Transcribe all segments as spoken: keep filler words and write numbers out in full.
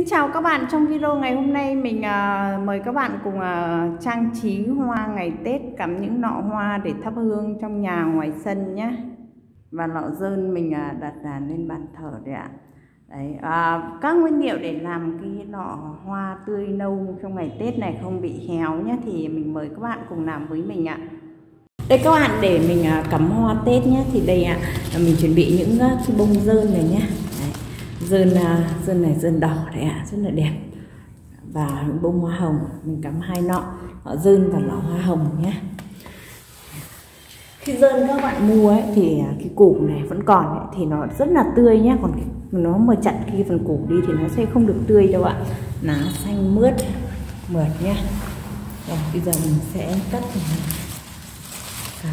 chào các bạn. Trong video ngày hôm nay mình uh, mời các bạn cùng uh, trang trí hoa ngày Tết, cắm những nọ hoa để thắp hương trong nhà ngoài sân nhé. Và lọ dơn mình uh, đặt uh, lên bàn thờ đấy ạ. Đấy, uh, các nguyên liệu để làm cái nọ hoa tươi nâu trong ngày Tết này không bị héo nhé, thì mình mời các bạn cùng làm với mình ạ. Đây các bạn, để mình uh, cắm hoa Tết nhé, thì đây ạ, uh, mình chuẩn bị những uh, cái bông dơn này nhé. Dơn dơn này dơn đỏ đấy ạ, rất là đẹp. Và bông hoa hồng, mình cắm hai nọ, họ dơn và lọ hoa hồng nhé. Khi dơn các bạn mua ấy, thì cái củ này vẫn còn ấy, thì nó rất là tươi nhé. Còn nó mà chặn cái phần củ đi thì nó sẽ không được tươi đâu ạ. Lá xanh mướt mượt nhé. Rồi bây giờ mình sẽ cắt cắm.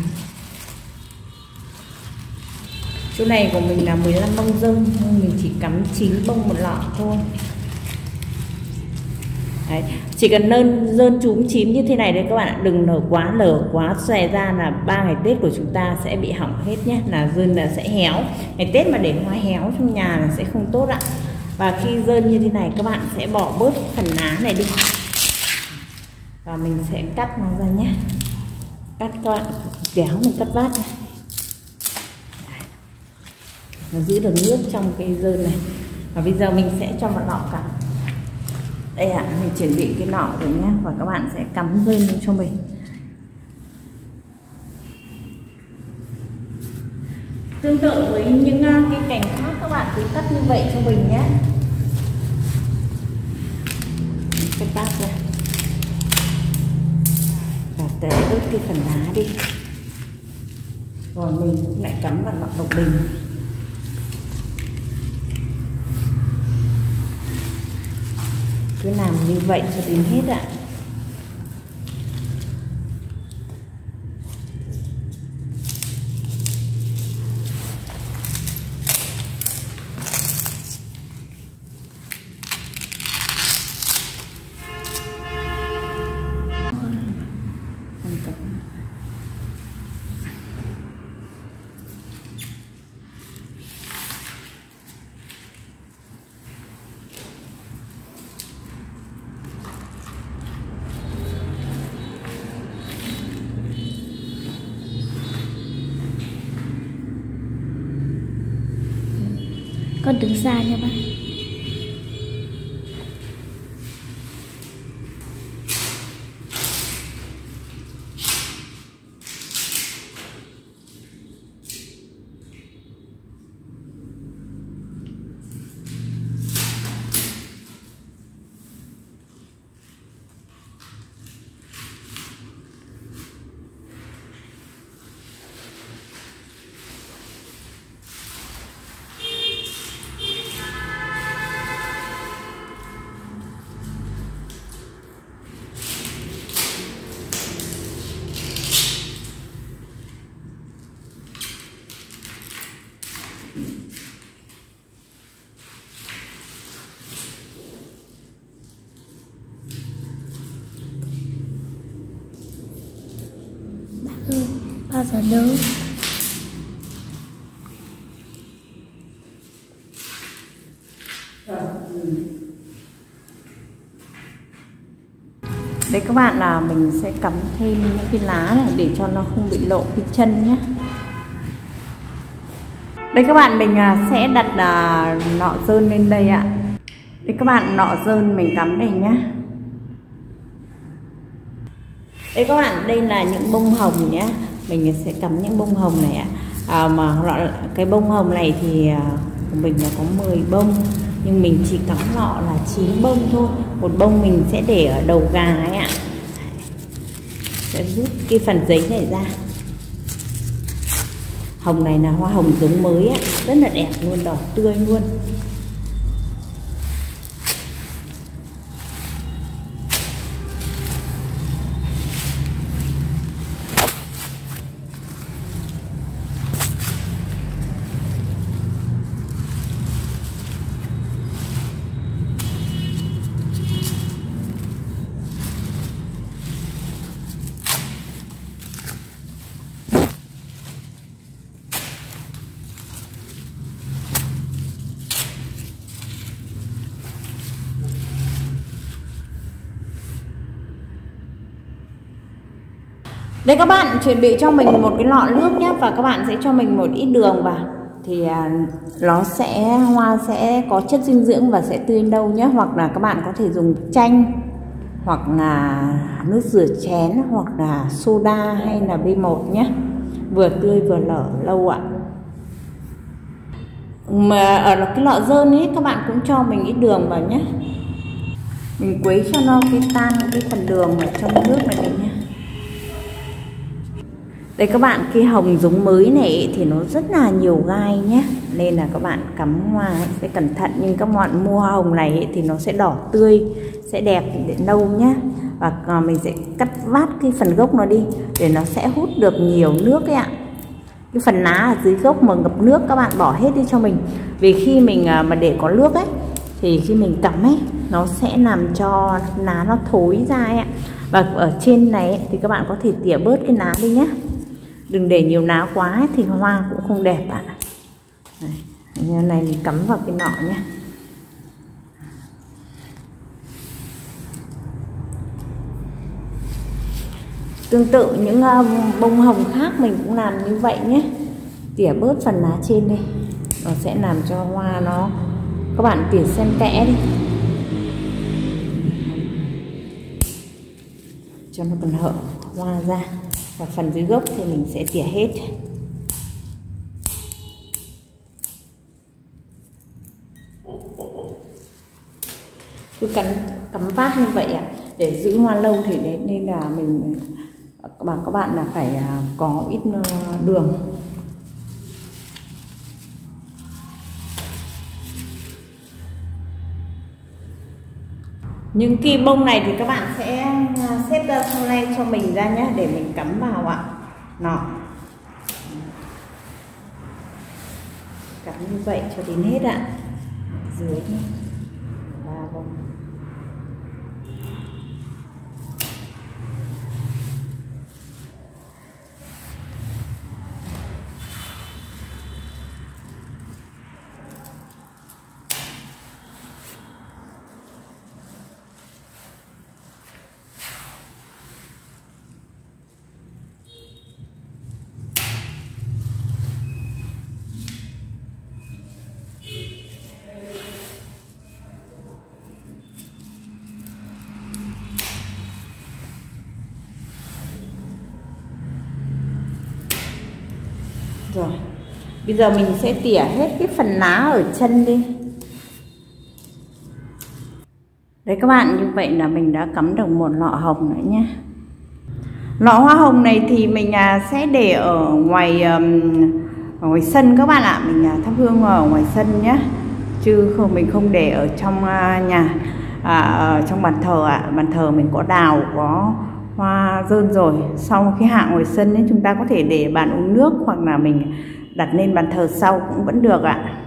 Chỗ này của mình là mười lăm bông dơn, nhưng mình chỉ cắm chín bông một lọ thôi. Đấy, chỉ cần nơn dơn chúm chím như thế này đấy các bạn ạ, đừng nở quá, lở quá xòe ra là ba ngày Tết của chúng ta sẽ bị hỏng hết nhé, là dơn là sẽ héo. Ngày Tết mà để hoa héo trong nhà là sẽ không tốt ạ. Và khi dơn như thế này các bạn sẽ bỏ bớt phần lá này đi. Và mình sẽ cắt nó ra nhé. Cắt các bạn, kéo mình cắt bát này. Nó giữ được nước trong cái dơn này. Và bây giờ mình sẽ cho vào nọ cắm. Đây ạ, à, mình chuẩn bị cái nọ rồi nhé. Và các bạn sẽ cắm dơn cho mình. Tương tự với những cái cành khác, các bạn cứ cắt như vậy cho mình nhé. Cắt bát ra. Và để ướt cái phần lá đi. Rồi mình cũng lại cắm vào nọ độc bình. Cứ làm như vậy cho đến hết ạ. Con đứng xa nha bác. Bao giờ đâu. Đấy các bạn, là mình sẽ cắm thêm những cái lá này để cho nó không bị lộ cái chân nhé. Đây các bạn, mình sẽ đặt nọ dơn lên đây ạ. Đây các bạn, nọ dơn mình cắm đây nhé. Đây các bạn, đây là những bông hồng nhé. Mình sẽ cắm những bông hồng này ạ. À, mà cái bông hồng này thì của mình là có mười bông, nhưng mình chỉ cắm lọ là chín bông thôi. Một bông mình sẽ để ở đầu gà ấy ạ. Sẽ rút cái phần giấy này ra. Hồng này là hoa hồng giống mới á, rất là đẹp luôn, đỏ tươi luôn. Đây các bạn chuẩn bị cho mình một cái lọ nước nhé, và các bạn sẽ cho mình một ít đường vào thì à, nó sẽ hoa sẽ có chất dinh dưỡng và sẽ tươi lâu nhé. Hoặc là các bạn có thể dùng chanh, hoặc là nước rửa chén, hoặc là soda hay là B một nhé, vừa tươi vừa nở lâu ạ. Mà ở cái lọ dơn ấy các bạn cũng cho mình ít đường vào nhé, mình quấy cho nó cái tan cái phần đường ở trong nước này nhé. Đây các bạn, cái hồng giống mới này thì nó rất là nhiều gai nhé, nên là các bạn cắm hoa sẽ cẩn thận. Nhưng các bạn mua hồng này thì nó sẽ đỏ tươi, sẽ đẹp để lâu nhé. Và mình sẽ cắt vát cái phần gốc nó đi để nó sẽ hút được nhiều nước ấy ạ. Cái phần lá ở dưới gốc mà ngập nước các bạn bỏ hết đi cho mình, vì khi mình mà để có nước ấy thì khi mình cắm ấy nó sẽ làm cho lá nó thối ra ấy ạ. Và ở trên này ấy, thì các bạn có thể tỉa bớt cái lá đi nhé, đừng để nhiều lá quá ấy, thì hoa cũng không đẹp ạ. Như này mình cắm vào cái nọ nhé. Tương tự những bông hồng khác mình cũng làm như vậy nhé, tỉa bớt phần lá trên đây, nó sẽ làm cho hoa nó, các bạn tỉa xen kẽ đi cho nó còn hở hoa ra. Và phần dưới gốc thì mình sẽ tỉa hết. Cứ cắm cắm vát như vậy ạ, à, để giữ hoa lâu thì đấy, nên là mình bảo các bạn là phải có ít đường. Những cái bông này thì các bạn sẽ xếp ra sau này cho mình ra nhé, để mình cắm vào ạ. Nọ cắm như vậy cho đến hết ạ. Dưới ba bông. Rồi, bây giờ mình sẽ tỉa hết cái phần lá ở chân đi. Đấy các bạn, như vậy là mình đã cắm được một lọ hồng nữa nhé. Lọ hoa hồng này thì mình sẽ để ở ngoài ở ngoài sân các bạn ạ. Mình thắp hương ở ngoài sân nhé, chứ không, mình không để ở trong nhà, à, ở trong bàn thờ ạ. Bàn thờ mình có đào, có hoa dơn rồi. Sau khi hạ ngoài sân ấy, chúng ta có thể để bàn uống nước, hoặc là mình đặt lên bàn thờ sau cũng vẫn được ạ.